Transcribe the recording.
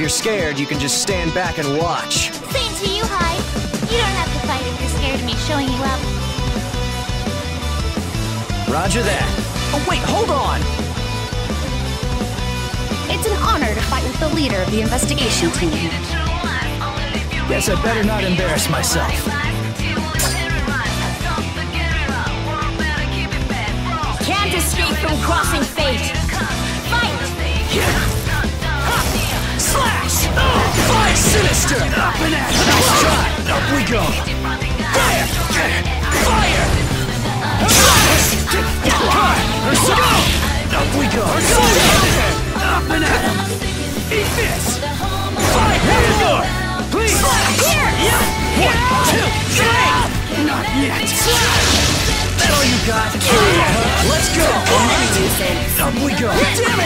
you're scared, you can just stand back and watch. Same to you, Hyde. You don't have to fight if you're scared of me showing you up. Roger that. Oh, wait, hold on! It's an honor to fight with the leader of the investigation team. Guess I better not embarrass myself. Can't escape from crossing fate. Fight! Slash! Fly sinister! Up and at it! Nice try! Up we go! Fire! Fire! Up we go! Up and at him! Eat this! Fire! Here you go! Please! Here! One, two, three! Not yet! That all you got? Let's go! Up we go! Damn